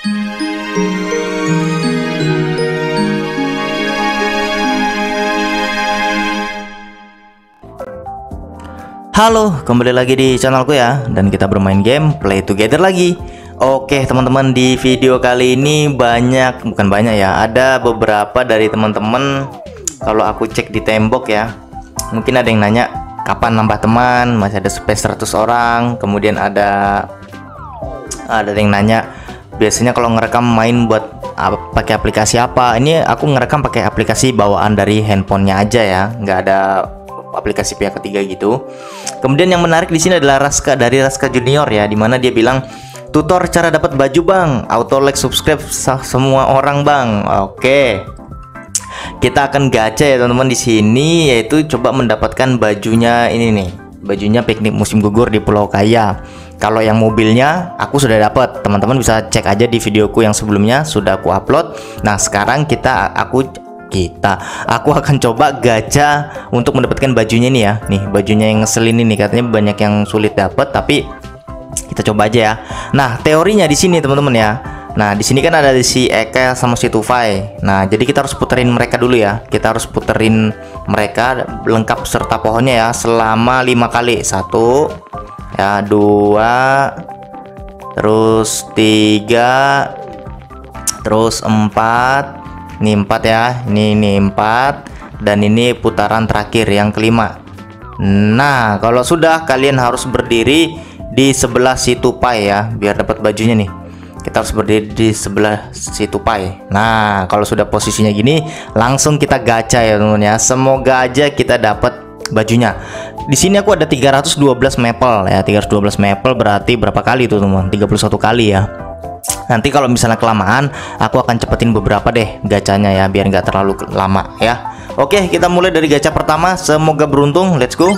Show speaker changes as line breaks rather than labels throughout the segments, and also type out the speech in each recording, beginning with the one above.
Halo, kembali lagi di channelku ya, dan kita bermain game Play Together lagi. Oke teman-teman, di video kali ini bukan banyak ya, ada beberapa dari teman-teman. Kalau aku cek di tembok ya, mungkin ada yang nanya kapan nambah teman, masih ada space 100 orang. Kemudian ada yang nanya biasanya kalau ngerekam main buat pakai aplikasi apa. Ini aku ngerekam pakai aplikasi bawaan dari handphonenya aja ya, nggak ada aplikasi pihak ketiga gitu. Kemudian yang menarik di sini adalah Raska dari Raska Junior ya, dimana dia bilang tutor cara dapat baju bang, auto like subscribe semua orang bang. Oke, kita akan gacha ya teman-teman di sini, yaitu coba mendapatkan bajunya ini nih, bajunya piknik musim gugur di Pulau Kaya. Kalau yang mobilnya aku sudah dapat, teman-teman bisa cek aja di videoku yang sebelumnya sudah aku upload. Nah sekarang aku akan coba gacha untuk mendapatkan bajunya nih ya. Nih bajunya yang ngeselin ini, katanya banyak yang sulit dapat, tapi kita coba aja ya. Nah teorinya di sini teman-teman ya. Nah di sini kan ada si Eka sama si Tufai. Nah jadi kita harus puterin mereka dulu ya. Kita harus puterin mereka lengkap serta pohonnya ya selama 5 kali. 1 ya, 2, terus 3, terus 4. Ini 4 ya, ini 4, dan ini putaran terakhir yang kelima. Nah kalau sudah, kalian harus berdiri di sebelah si Tupai ya, biar dapat bajunya nih. Kita harus berdiri di sebelah si Tupai. Nah kalau sudah posisinya gini, langsung kita gacha ya teman-teman ya. Semoga aja kita dapat bajunya. Di sini aku ada 312 maple ya, 312 maple berarti berapa kali tuh teman-teman? 31 kali ya. Nanti kalau misalnya kelamaan, aku akan cepetin beberapa deh gacanya ya, biar nggak terlalu lama ya. Oke, kita mulai dari gacha pertama. Semoga beruntung, let's go.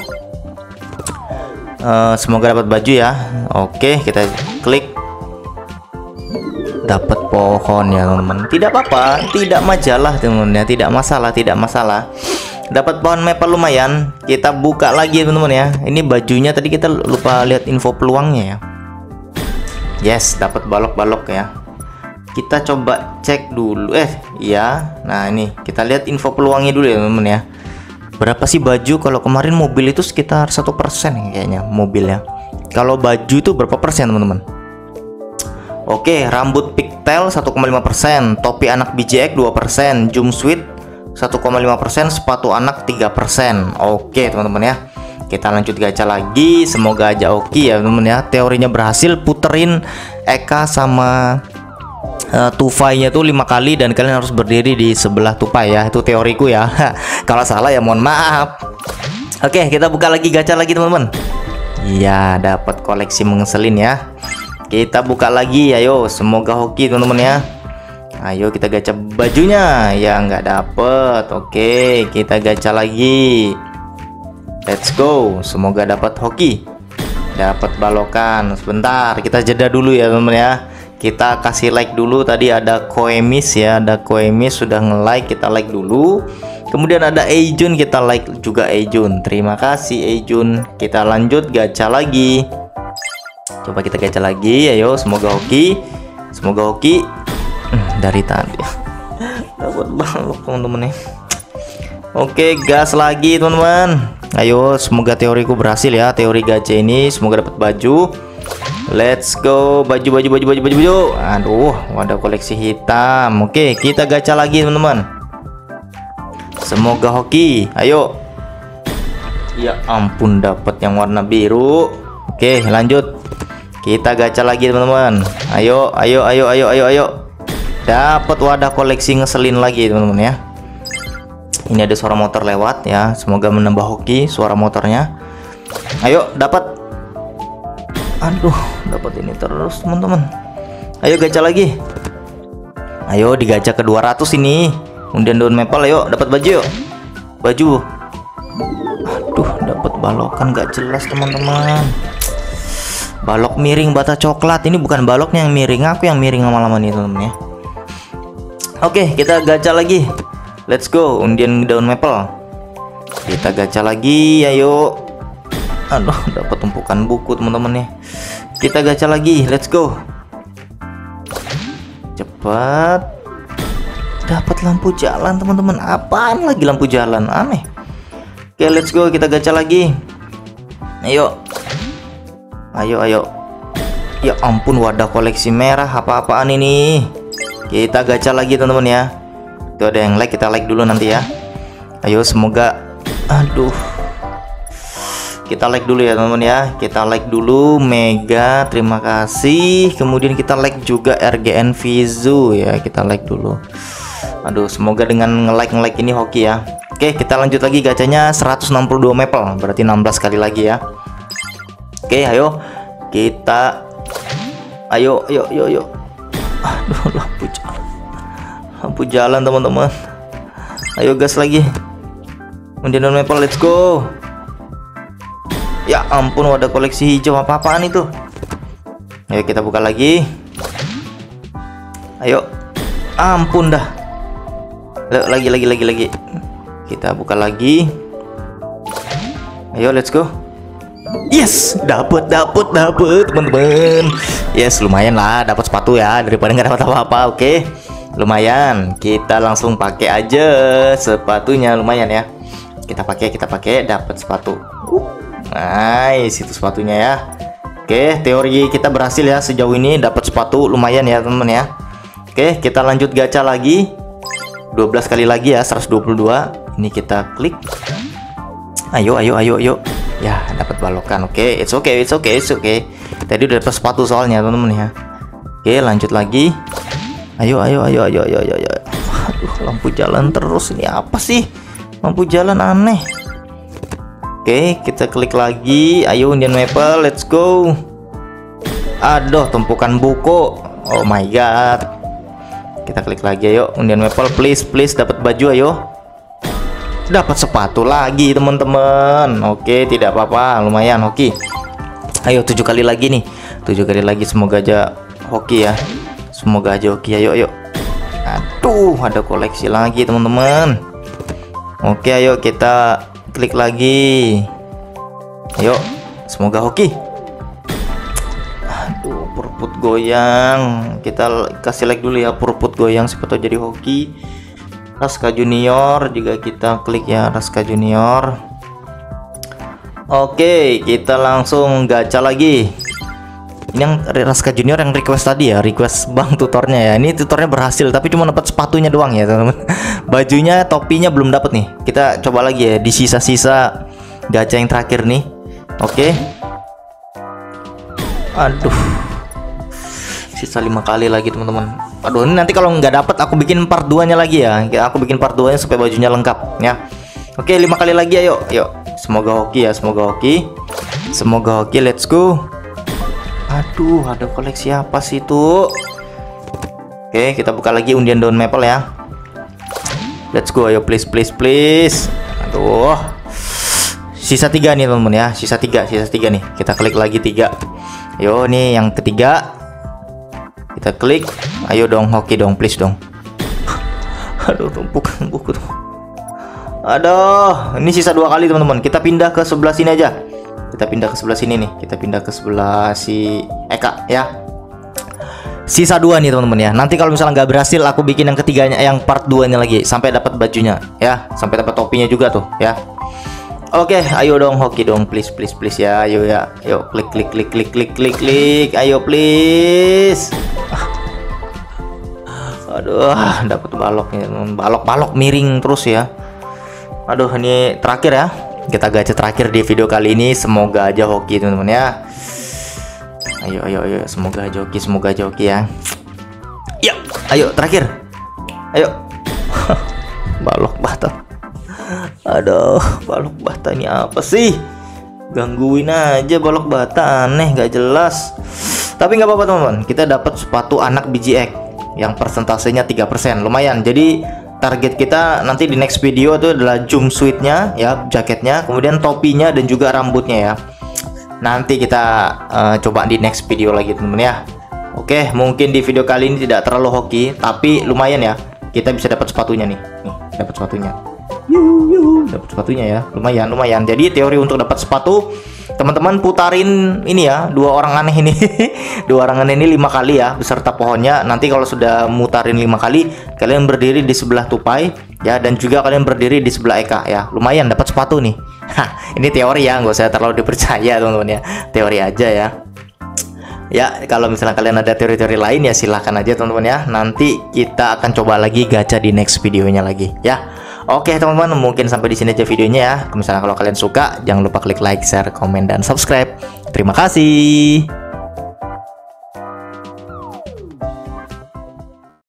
Semoga dapat baju ya. Oke, kita klik. Dapat pohon ya teman-teman. Tidak apa-apa, tidak majalah teman-teman ya, tidak masalah. Dapat pohon maple lumayan. Kita buka lagi teman-teman ya. Ini bajunya tadi kita lupa lihat info peluangnya ya. Yes, dapat balok-balok ya. Kita coba cek dulu. Iya. Nah, ini kita lihat info peluangnya dulu ya, teman-teman ya. Berapa sih baju? Kalau kemarin mobil itu sekitar 1% kayaknya mobilnya. Kalau baju itu berapa persen, teman-teman? Oke, rambut pigtail 1,5%, topi anak BJX 2%, jumpsuit 1,5%, sepatu anak 3%. Oke, teman-teman ya. Kita lanjut gacha lagi, semoga aja oke ya teman-teman ya. Teorinya berhasil, puterin Eka sama Tufainya tuh 5 kali, dan kalian harus berdiri di sebelah Tupai ya. Itu teoriku ya. Kalau salah ya mohon maaf. Oke, kita buka lagi gacha lagi teman-teman. Iya, dapat koleksi mengeselin ya. Kita buka lagi, ayo semoga hoki teman-teman ya. Ayo kita gacha bajunya. Ya nggak dapet. Oke, kita gacha lagi. Let's go, semoga dapat hoki, dapat balokan. Sebentar, kita jeda dulu ya teman-teman ya. Kita kasih like dulu. Tadi ada Koemis ya, ada Koemis sudah nge-like, kita like dulu. Kemudian ada Ejun, kita like juga Ejun. Terima kasih Ejun. Kita lanjut gacha lagi. Coba kita gacha lagi, ayo semoga hoki, dari tadi dapat balok teman-teman ya. Oke, gas lagi teman-teman. Ayo, semoga teoriku berhasil ya. Teori gacha ini semoga dapat baju. Let's go, baju. Aduh, ada koleksi hitam. Oke, kita gacha lagi teman-teman. Semoga hoki. Ayo. Ya ampun, dapat yang warna biru. Oke, lanjut. Kita gacha lagi teman-teman. Ayo. Dapat wadah koleksi ngeselin lagi teman-teman ya. Ini ada suara motor lewat ya, semoga menambah hoki suara motornya. Ayo dapat. Aduh, dapat ini terus teman-teman. Ayo gacha lagi. Ayo digacha ke 200 ini. Kemudian daun maple, ayo dapat baju yuk. Baju. Aduh, dapat balokan gak jelas teman-teman. Balok miring bata coklat. Ini bukan baloknya yang miring, aku yang miring lama-lama nih teman-teman ya. Oke, kita gacha lagi. Let's go, undian daun maple. Kita gacha lagi, ayo. Aduh, dapat tumpukan buku teman-teman ya. Kita gacha lagi, let's go. Cepat. Dapat lampu jalan teman-teman. Apaan lagi lampu jalan? Aneh. Oke, let's go, kita gacha lagi. Ayo. Ayo. Ya ampun, wadah koleksi merah. Apa-apaan ini? Kita gacha lagi teman-teman ya. Itu ada yang like, kita like dulu nanti ya. Ayo, semoga. Aduh. Kita like dulu ya teman-teman ya. Kita like dulu Mega, terima kasih. Kemudian kita like juga RGN Vizu ya. Kita like dulu. Aduh, semoga dengan nge-like ini hoki ya. Oke, kita lanjut lagi gacanya 162 maple. Berarti 16 kali lagi ya. Oke, ayo. Kita Ayo. Aduh, lampu jalan teman-teman. Ayo gas lagi. Kemudian maple, let's go. Ya ampun, wadah koleksi hijau. Apa-apaan itu? Ayo kita buka lagi. Ayo. Ampun dah. Lagi. Kita buka lagi. Ayo, let's go. Yes, dapat teman-teman. Yes, lumayan lah, dapat sepatu ya daripada nggak dapat apa-apa. Oke, lumayan. Kita langsung pakai aja sepatunya, lumayan ya. Kita pakai, dapat sepatu. Nice, itu sepatunya ya. Oke, teori kita berhasil ya sejauh ini, dapat sepatu lumayan ya teman-teman ya. Oke, kita lanjut gacha lagi. 12 kali lagi ya, 122. Ini kita klik. Ayo. Ya, dapat balokan. Oke, it's okay. Tadi udah dapat sepatu soalnya teman-teman ya. Oke, lanjut lagi. Ayo. Aduh, lampu jalan terus, ini apa sih? Lampu jalan aneh. Oke, kita klik lagi. Ayo, Indian Maple, let's go. Aduh, tumpukan buku. Oh my god. Kita klik lagi, ayo Indian Maple, please dapat baju, ayo. Dapat sepatu lagi teman-teman. Oke, tidak apa-apa, lumayan hoki. Ayo 7 kali lagi nih. 7 kali lagi, semoga aja hoki ya. Semoga aja hoki. Ayo. Aduh, ada koleksi lagi teman-teman. Oke, ayo kita klik lagi. Ayo, semoga hoki. Aduh, purput goyang. Kita kasih like dulu ya, purput goyang, siapa tahu jadi hoki. Raska Junior juga kita klik ya, Raska Junior. Oke, kita langsung gacha lagi. Ini yang Raska Junior yang request tadi ya, request bang tutornya ya. Ini tutornya berhasil, tapi cuma dapat sepatunya doang ya teman-teman. Bajunya, topinya belum dapat nih. Kita coba lagi ya di sisa-sisa gacha yang terakhir nih. Oke. Aduh, sisa 5 kali lagi teman-teman. Aduh, ini nanti kalau nggak dapat aku bikin part 2 nya lagi ya. Aku bikin part 2 nya supaya bajunya lengkap ya. Oke, 5 kali lagi, ayo. Semoga hoki ya, semoga hoki, let's go. Aduh, ada koleksi apa sih itu? Oke, kita buka lagi undian daun maple ya. Let's go, ayo please. Aduh, sisa 3 nih teman-teman ya, sisa 3 nih. Kita klik lagi 3. Ayo, nih yang ketiga. Kita klik. Ayo dong, hoki dong, please dong. Aduh, tumpukan buku tuh. Aduh, ini sisa 2 kali teman-teman. Kita pindah ke sebelah sini aja. Kita pindah ke sebelah sini nih. Kita pindah ke sebelah si Eka ya. Sisa 2 nih teman-teman ya. Nanti kalau misalnya nggak berhasil, aku bikin yang ketiganya, yang part 2 nya lagi, sampai dapat bajunya ya, sampai dapat topinya juga tuh ya. Oke, ayo dong, hoki dong, please ya. Ayo ya, yuk klik. Ayo please. Aduh, dapat baloknya, balok miring terus ya. Aduh, ini terakhir ya. Kita gacha terakhir di video kali ini. Semoga aja hoki teman-teman ya. Ayo, semoga aja hoki ya. Ya, ayo terakhir. Ayo. Balok bata. Aduh, balok bata ini apa sih? Gangguin aja balok bata, aneh, gak jelas. Tapi nggak apa-apa teman-teman. Kita dapat sepatu anak biji egg yang persentasenya 3%, lumayan. Jadi target kita nanti di next video itu adalah jumpsuitnya ya, jaketnya, kemudian topinya dan juga rambutnya ya. Nanti kita coba di next video lagi teman-teman ya. Oke, mungkin di video kali ini tidak terlalu hoki, tapi lumayan ya. Kita bisa dapat sepatunya nih. Dapat sepatunya. Dapat sepatunya ya. Lumayan. Jadi teori untuk dapat sepatu Teman-teman putarin ini ya, dua orang aneh ini. Dua orang aneh ini 5 kali ya beserta pohonnya. Nanti kalau sudah mutarin 5 kali, kalian berdiri di sebelah tupai ya, dan juga kalian berdiri di sebelah Eka ya. Lumayan dapat sepatu nih. Hah, ini teori ya, nggak usah terlalu dipercaya teman-teman ya. Teori aja ya. Ya, kalau misalnya kalian ada teori-teori lain ya silahkan aja teman-teman ya. Nanti kita akan coba lagi gacha di next videonya lagi ya. Oke teman-teman, mungkin sampai di sini aja videonya ya. Misalnya kalau kalian suka, jangan lupa klik like, share, komen, dan subscribe. Terima kasih.